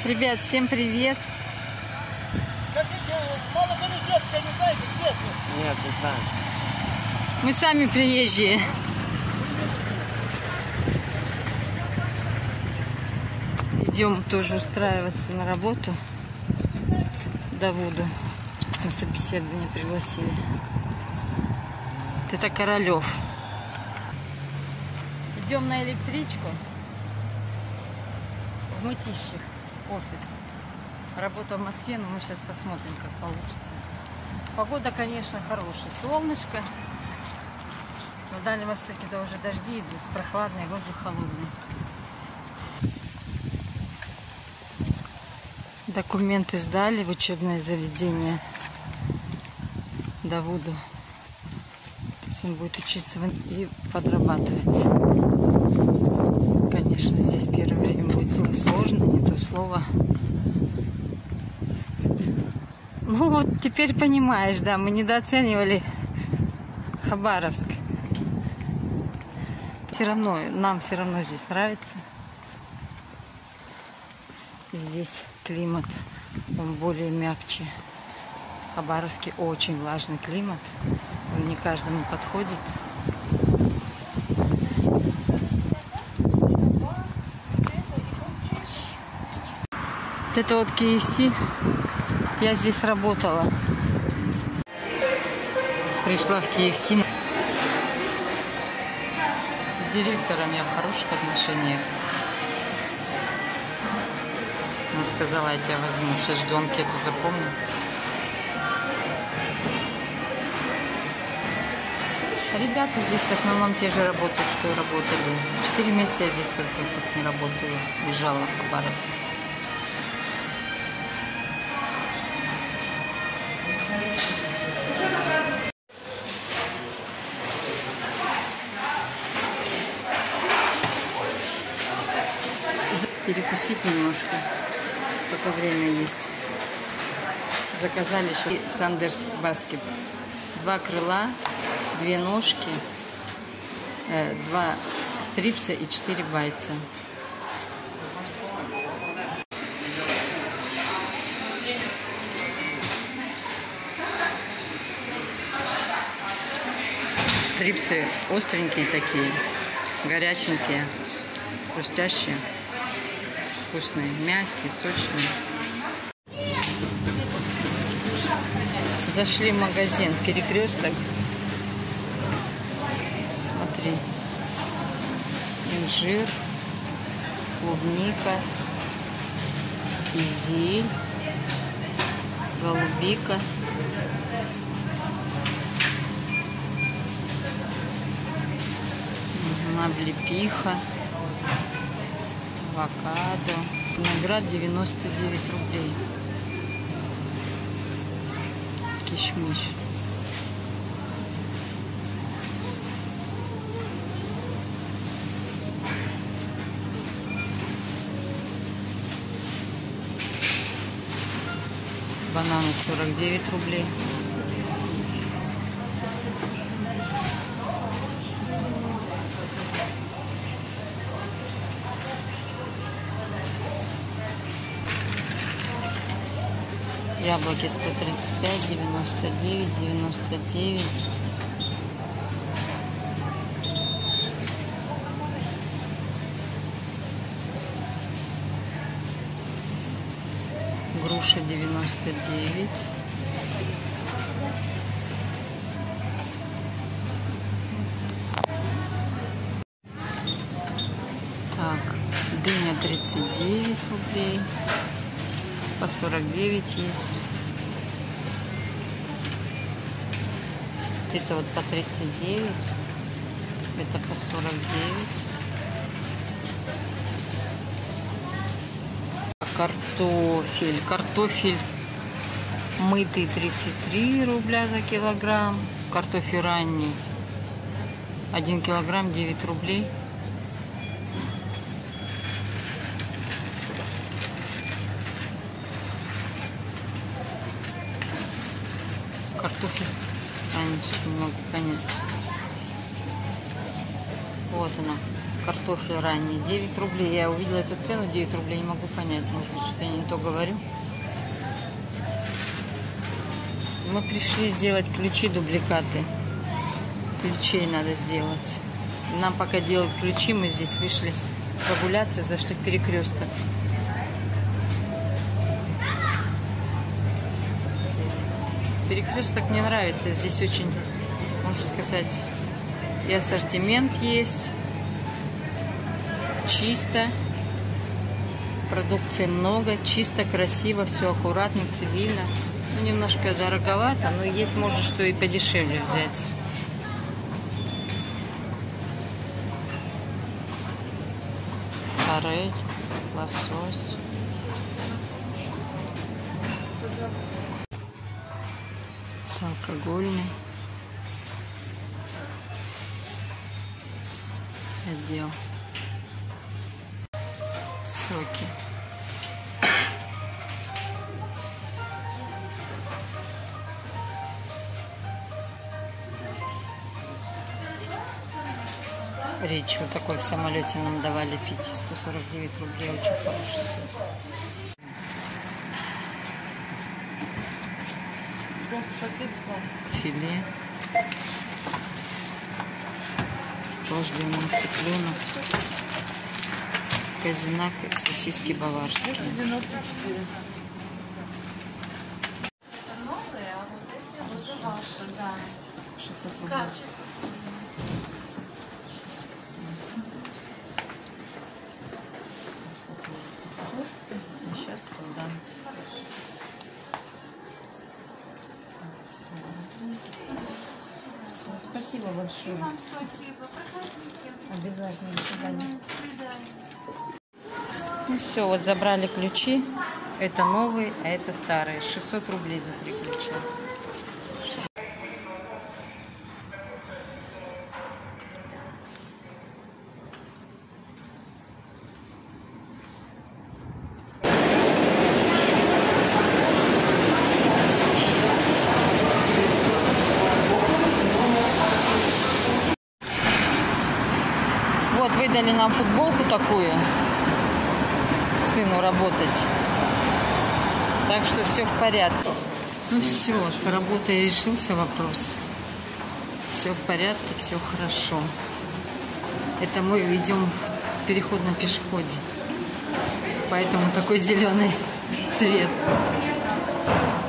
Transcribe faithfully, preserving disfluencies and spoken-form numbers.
Ребят, всем привет! Скажите, Малокомитетская не знаете, где это? Нет, не знаю. Мы сами приезжие. Идем тоже устраиваться на работу. Давуду на собеседование пригласили. Это Королев. Идем на электричку в Мытищах, офис. Работа в Москве, но мы сейчас посмотрим, как получится. Погода, конечно, хорошая. Солнышко. На Дальнем Востоке-то уже дожди идут, прохладный, воздух холодный. Документы сдали в учебное заведение Давуду. То есть он будет учиться и подрабатывать. Конечно, здесь первое время будет сложно, не то слово. Ну вот теперь понимаешь, да, мы недооценивали Хабаровск. Все равно, нам все равно здесь нравится. Здесь климат, он более мягче. Хабаровский очень влажный климат, он не каждому подходит. Вот это вот кей эф си. Я здесь работала. Пришла в кей эф си. С директором я в хороших отношениях. Она сказала, я тебя возьму. Сейчас жду анкету, запомню. Ребята здесь в основном те же работают, что и работали. Четыре месяца я здесь только как не работаю. Уезжала в Хабаровск. Перекусить немножко, пока время есть. Заказали Сандерс Баскет. Два крыла, две ножки, э, два стрипса и четыре байца. Стрипсы остренькие такие, горяченькие, хрустящие. Вкусные, мягкие, сочные. Зашли в магазин Перекресток. Смотри. Инжир, клубника, изиль, голубика. Облепиха. Авокадо. Виноград девяносто девять рублей. Кишмиш. Бананы сорок девять рублей. Яблоки сто тридцать пять, девяносто девять, девяносто девять. Груша девяносто девять. Так, дыня тридцать девять рублей. По сорок девять есть. Это вот по тридцать девять. Это по сорок девять. Картофель. Картофель мытый тридцать три рубля за килограмм. Картофель ранний один килограмм девять рублей. Картофель. А, ничего не могу понять. Вот она. Картофель ранний. девять рублей. Я увидела эту цену, девять рублей. Не могу понять. Может быть, что я не то говорю. Мы пришли сделать ключи, дубликаты. Ключей надо сделать. Нам пока делают ключи. Мы здесь вышли прогуляться, зашли в перекресток. Перекресток мне нравится. Здесь очень, можно сказать, и ассортимент есть. Чисто. Продукции много. Чисто, красиво, все аккуратно, цивильно. Ну, немножко дороговато, но есть, может, что и подешевле взять. Форель, лосось. Алкогольный отдел. Соки. Речь вот такой в самолете нам давали пить. сто сорок девять рублей. Очень хороший сок. Филе. Охлажденный цыпленок. Казинак, сосиски баварские. шестьсот рублей. Сейчас туда. Спасибо большое. Вам спасибо. Проходите. Обязательно. До свидания. До свидания. Ну все, вот забрали ключи. Это новые, а это старые. шестьсот рублей за три ключа. Вот выдали нам футболку такую, сыну работать. Так что все в порядке. Ну все, с работой решился вопрос. Все в порядке, все хорошо. Это мы идем в переходном пешеходе. Поэтому такой зеленый цвет.